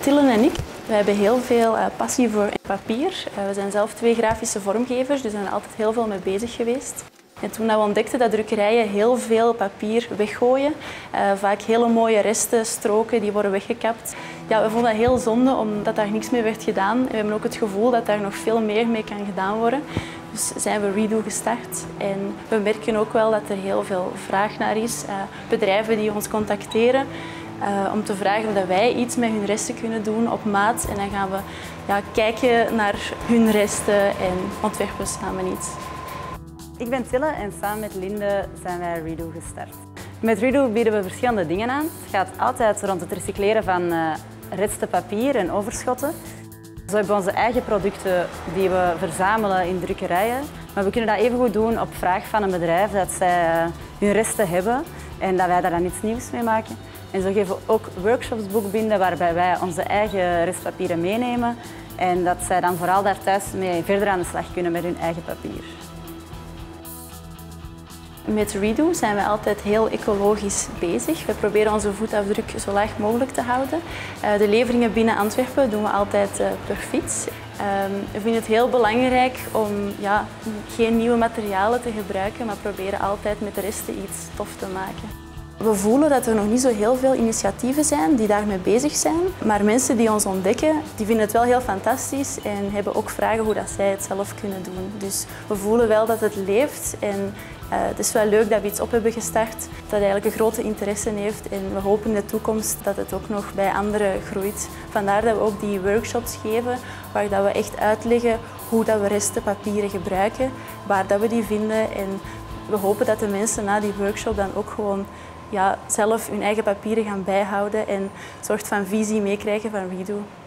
Tillen en ik, we hebben heel veel passie voor papier. We zijn zelf 2 grafische vormgevers, dus we zijn er altijd heel veel mee bezig geweest. En toen we ontdekten dat drukkerijen heel veel papier weggooien, vaak hele mooie resten, stroken, die worden weggekapt. Ja, we vonden dat heel zonde omdat daar niks mee werd gedaan. En we hebben ook het gevoel dat daar nog veel meer mee kan gedaan worden. Dus zijn we Redo gestart. En we merken ook wel dat er heel veel vraag naar is. Bedrijven die ons contacteren om te vragen of wij iets met hun resten kunnen doen op maat. En dan gaan we kijken naar hun resten en ontwerpen samen iets. Ik ben Tille en samen met Linde zijn wij Redo gestart. Met Redo bieden we verschillende dingen aan. Het gaat altijd rond het recycleren van resten papier en overschotten. Zo hebben we onze eigen producten die we verzamelen in drukkerijen. Maar we kunnen dat evengoed doen op vraag van een bedrijf dat zij hun resten hebben en dat wij daar dan iets nieuws mee maken. En zo geven we ook workshops boekbinden waarbij wij onze eigen restpapieren meenemen en dat zij dan vooral daar thuis mee verder aan de slag kunnen met hun eigen papier. Met Redo zijn we altijd heel ecologisch bezig. We proberen onze voetafdruk zo laag mogelijk te houden. De leveringen binnen Antwerpen doen we altijd per fiets. We vinden het heel belangrijk om geen nieuwe materialen te gebruiken, maar proberen altijd met de resten iets tof te maken. We voelen dat er nog niet zo heel veel initiatieven zijn die daarmee bezig zijn. Maar mensen die ons ontdekken, die vinden het wel heel fantastisch en hebben ook vragen hoe dat zij het zelf kunnen doen. Dus we voelen wel dat het leeft en het is wel leuk dat we iets op hebben gestart dat eigenlijk een grote interesse heeft. En we hopen in de toekomst dat het ook nog bij anderen groeit. Vandaar dat we ook die workshops geven waar dat we echt uitleggen hoe dat we resten papieren gebruiken, waar dat we die vinden. En we hopen dat de mensen na die workshop dan ook gewoon zelf hun eigen papieren gaan bijhouden en een soort van visie meekrijgen van Redo.